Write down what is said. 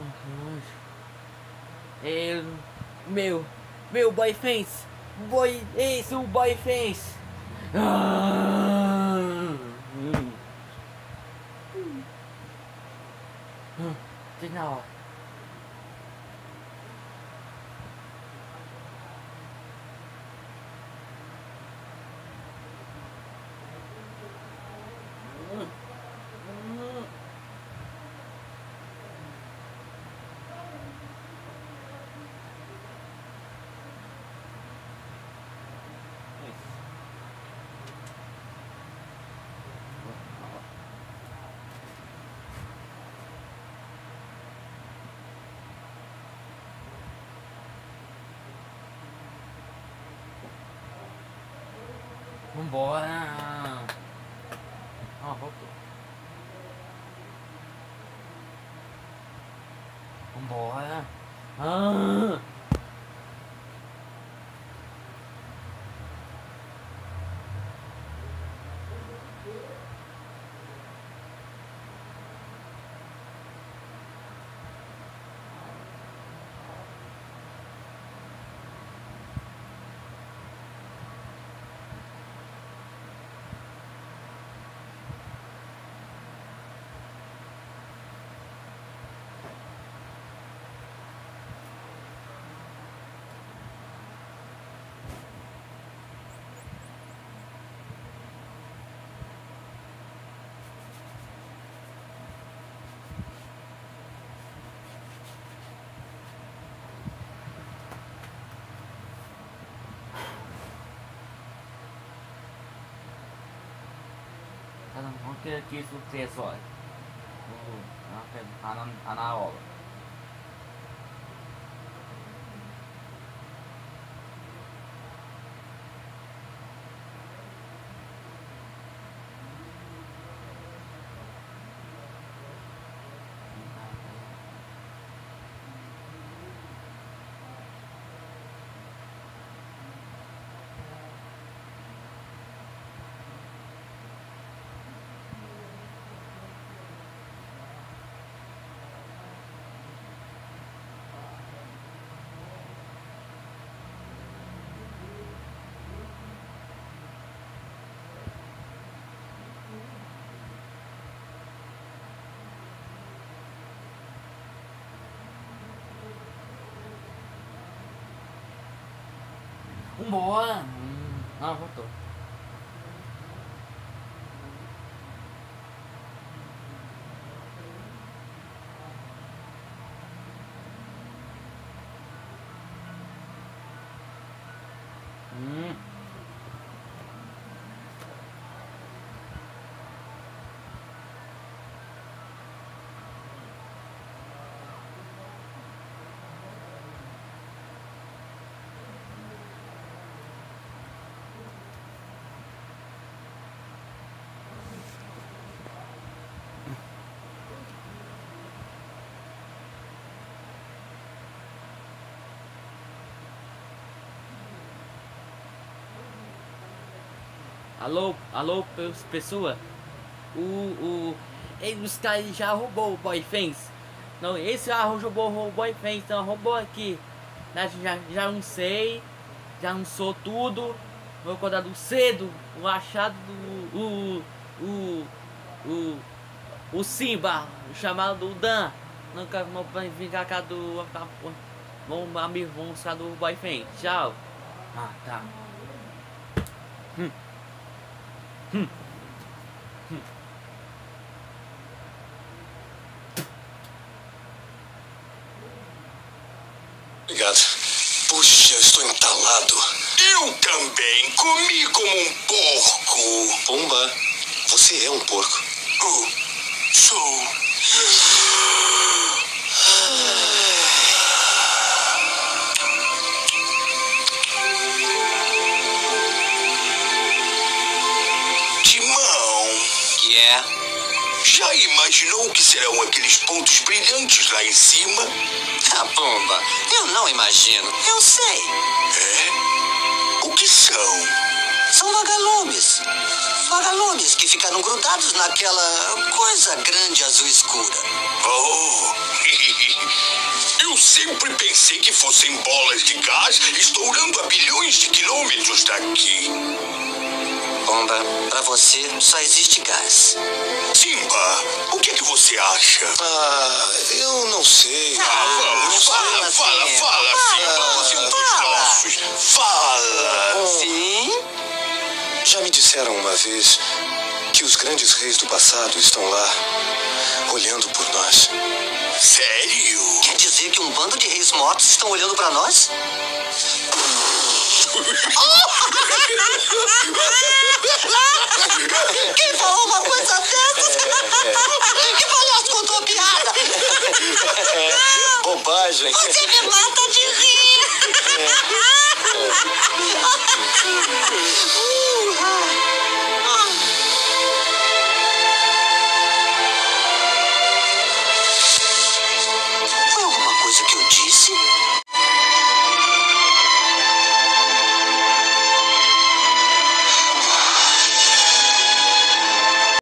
É, meu boyfriend. Esse é o boyfriend. Final. Vambora! Ó, voltou. Vambora! Ah! Vamos ter aqui sucesso, olha. Na aula. Vambora! Ah, voltou. Alô, pessoa. Os caras já roubou o boyfriend. Não, esse já roubou o boyfriend, então roubou aqui. Já não sei, já não sou tudo. Vou acordar cedo, o achado do o Simba, o chamado Dan. Nunca vai vir cá do. Vamos ficar do boyfriend. Tchau. Ah, tá. Obrigado. Puxa, eu estou entalado. Eu também comi como um porco. Pumba, você é um porco. Sou. Timão. Que é? Já imaginou o que serão aqueles pontos brilhantes lá em cima? Ah, Pumba, eu não imagino. Eu sei. É? O que são? São vagalumes. Vagalumes que ficaram grudados naquela coisa grande azul escura. Oh, Sempre pensei que fossem bolas de gás estourando a bilhões de quilômetros daqui. Pomba, pra você só existe gás. Simba, o que você acha? Eu não sei. Vamos, fala, Simba. Você é um dos nossos. Fala. Sim? Já me disseram uma vez que os grandes reis do passado estão lá, olhando por nós. Sério? Quer dizer que um bando de reis mortos estão olhando pra nós? Quem falou uma coisa dessas? Que palhaço contou a piada? Bobagem. Você me mata de rir.